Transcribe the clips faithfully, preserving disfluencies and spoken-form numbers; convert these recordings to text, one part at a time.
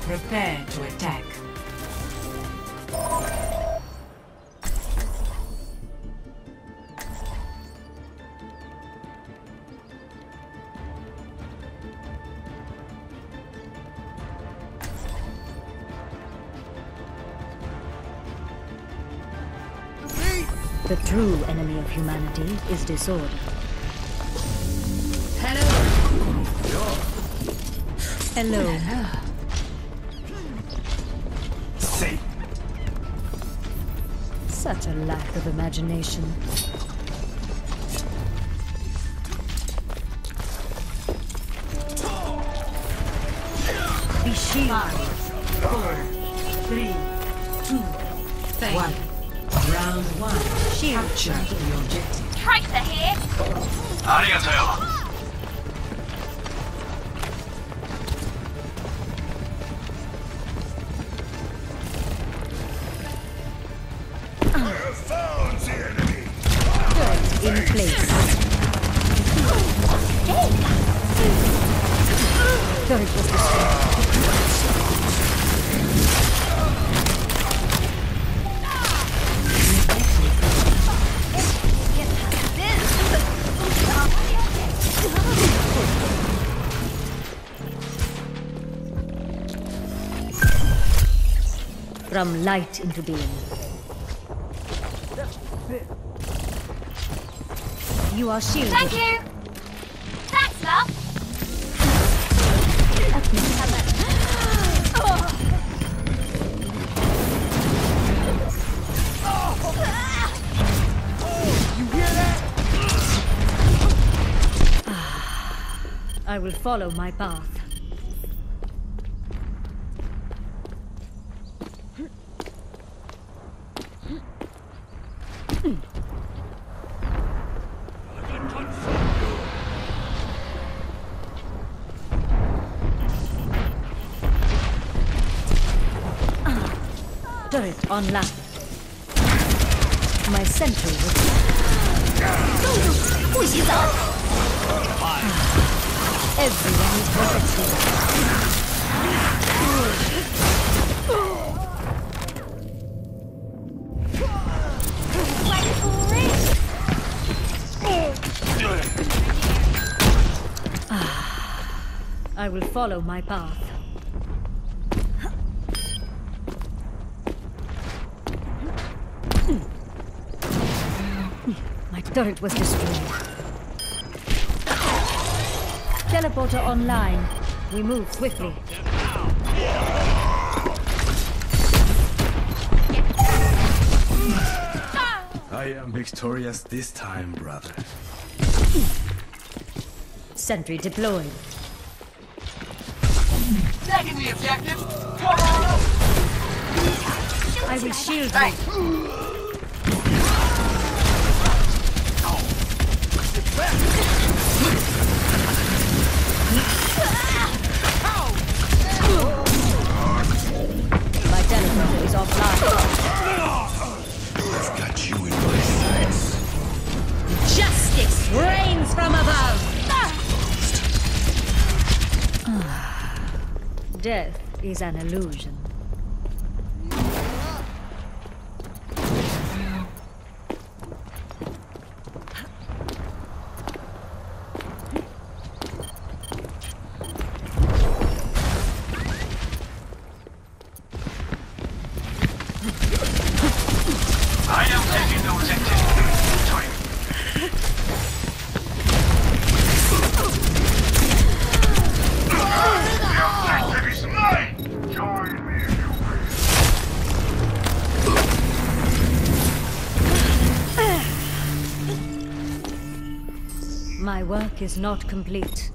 Prepare to attack. The true enemy of humanity is disorder. Hello. Hello. Hello. Safe. Such a lack of imagination. Be shielded. Five, four, three, two, Thank one. Round one. Shield. Capture the objective. Tracer here. Arigato. Found the enemy. Turret in place. Turret was destroyed. From light into being. You are shielded. Thank you. Thanks, love. I will follow my path. Turret online. My sentry will... Everyone is protected. I will follow my path. My turret was destroyed. Teleporter online. We move swiftly. I am victorious this time, brother. Sentry deployed. Taking the objective. Come on up. I will shield Thanks. you. My teleporter is offline. I've got you in my sights. Justice reigns from above. Death is an illusion. I am taking the objective. Time. The objective is mine. Join me if you My work is not complete.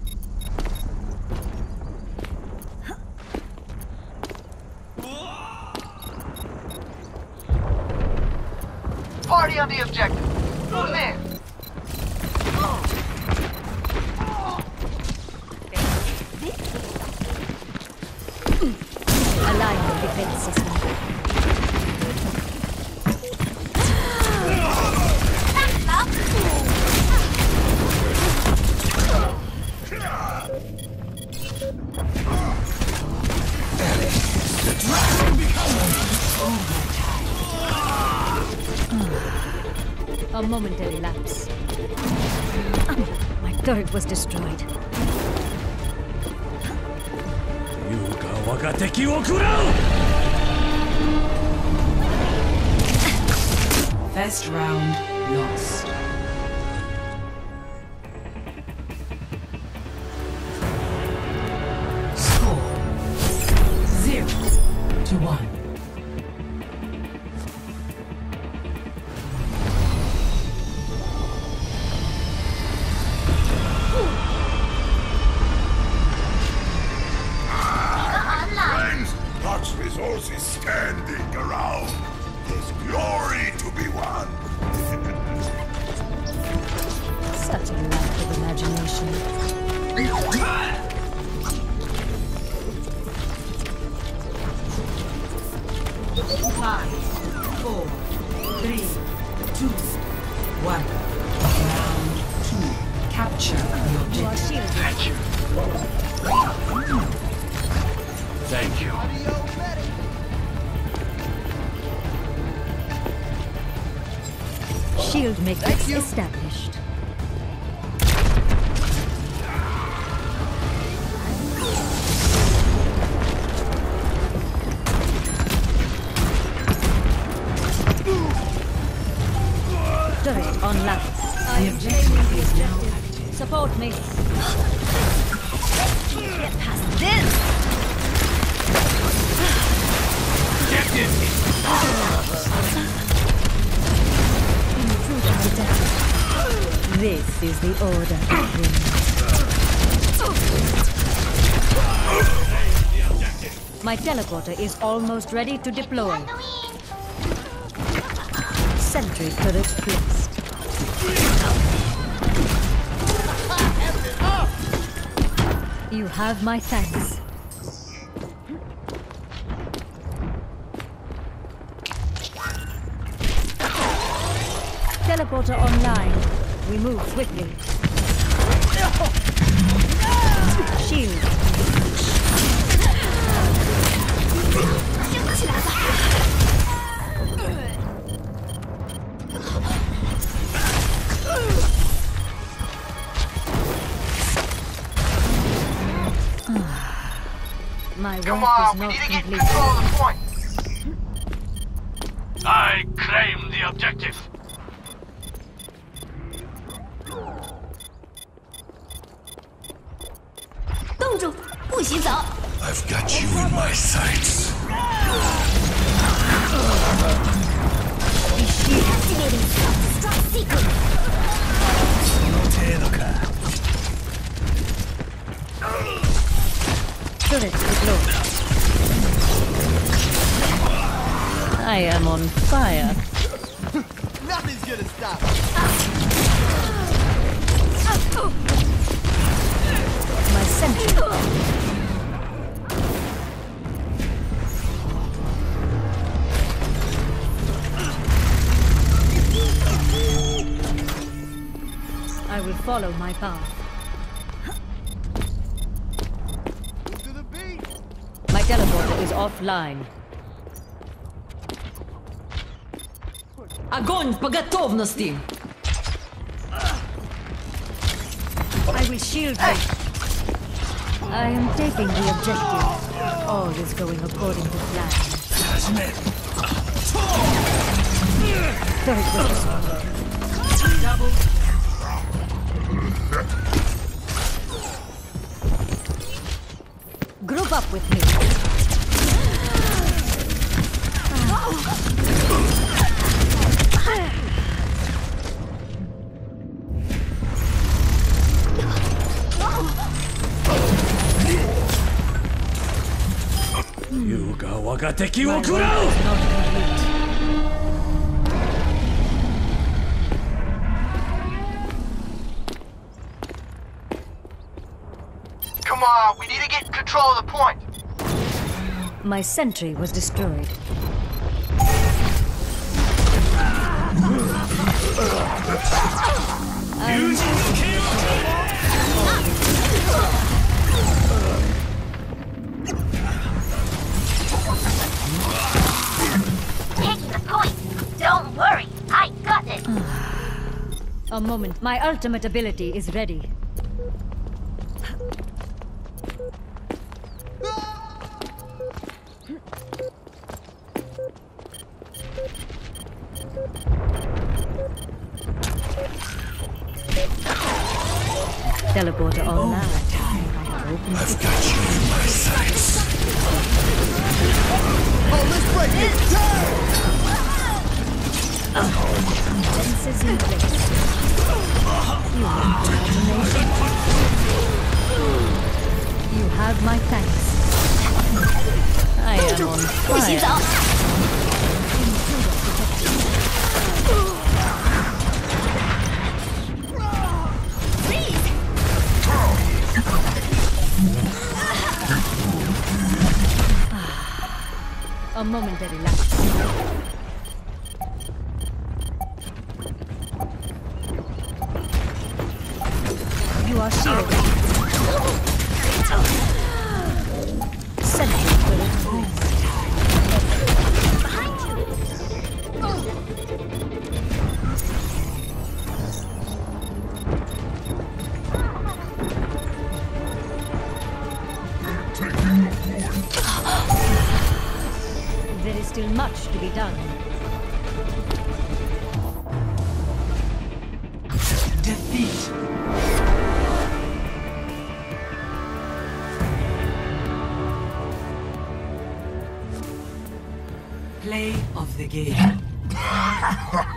Party on the objective. Move in. Align the defense system. Thanks, love. Alice. A momentary lapse. My turret was destroyed. 優が我が敵を食らう First round lost. Score zero to one. Friends, Lux resources standing around. There's glory to be won. Such a lack of imagination. Five, four, three, two, one. Round two. Capture the You are objective. shielded. Thank you. Thank you. Shield matrix established. Turret online. The objective is now active. Support me. Get past this! Intruder detected. This is the order of the My teleporter is almost ready to deploy. Sentry turret placed. You have my thanks. Teleporter online. We move quickly. Shield. My Come work on, is we not need to get complete. control of the point. I claim the objective. I've got you in my sights. Turret deployed. I am on fire. Nothing's gonna stop. My sentry. I will follow my path. To the beat. My teleporter is offline. Огонь по готовности! I will shield you. I am taking the objective. All is going according to plan. Turret was destroyed. Double. Group up with me. 優が我が敵 My を work 食らう is not complete. Come on, we need to get control of the point. My sentry was destroyed. Taking the point. Don't worry, I got it. A moment. My ultimate ability is ready. Teleporter online. I've got you in my sights. Oh, let's break it! Fences in place. You have determination. You have my thanks. I am on fire. A momentary lapse. You are shielded. Sentry turret released. There is still much to be done. Defeat. Play of the game.